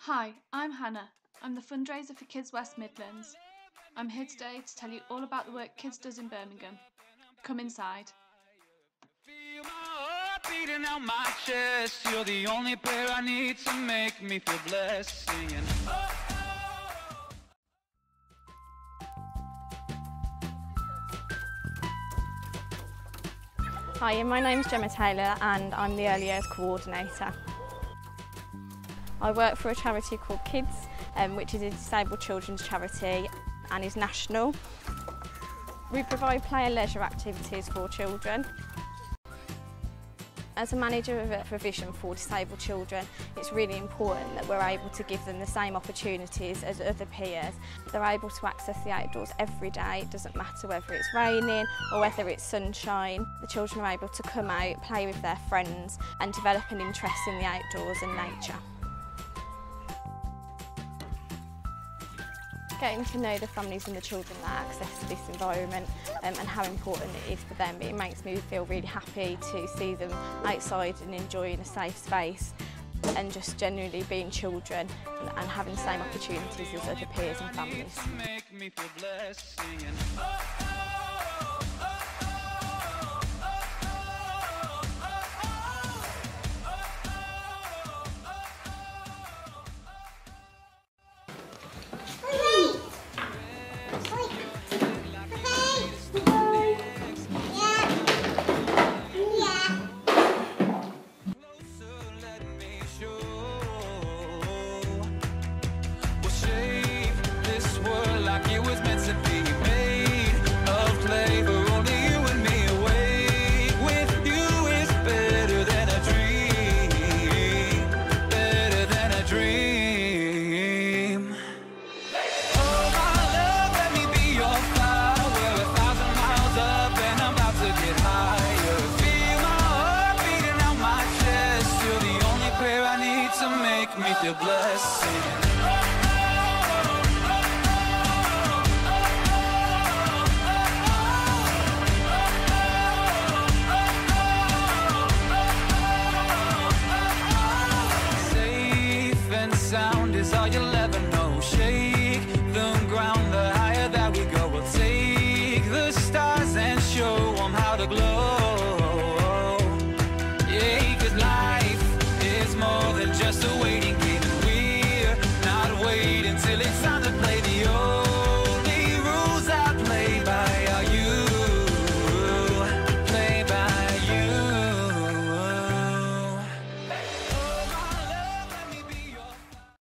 Hi, I'm Hannah. I'm the fundraiser for Kids West Midlands. I'm here today to tell you all about the work Kids does in Birmingham. Come inside. Feel my heart beating out my chest. You're the only prayer I need to make me feel blessed. Singing. Hi, my name's Gemma Taylor and I'm the Early Years Coordinator. I work for a charity called Kids, which is a disabled children's charity and is national. We provide play and leisure activities for children. As a manager of a provision for disabled children, it's really important that we're able to give them the same opportunities as other peers. They're able to access the outdoors every day. It doesn't matter whether it's raining or whether it's sunshine. The children are able to come out, play with their friends and develop an interest in the outdoors and nature. Getting to know the families and the children that access this environment and how important it is for them, it makes me feel really happy to see them outside and enjoying a safe space and just genuinely being children and having the same opportunities as other peers and families. Make me feel blessed. Safe and sound is all you'll ever know. Shake the ground, the higher that we go. We'll take the stars and show them how to glow. Yeah, 'cause life is more than just a waiting game.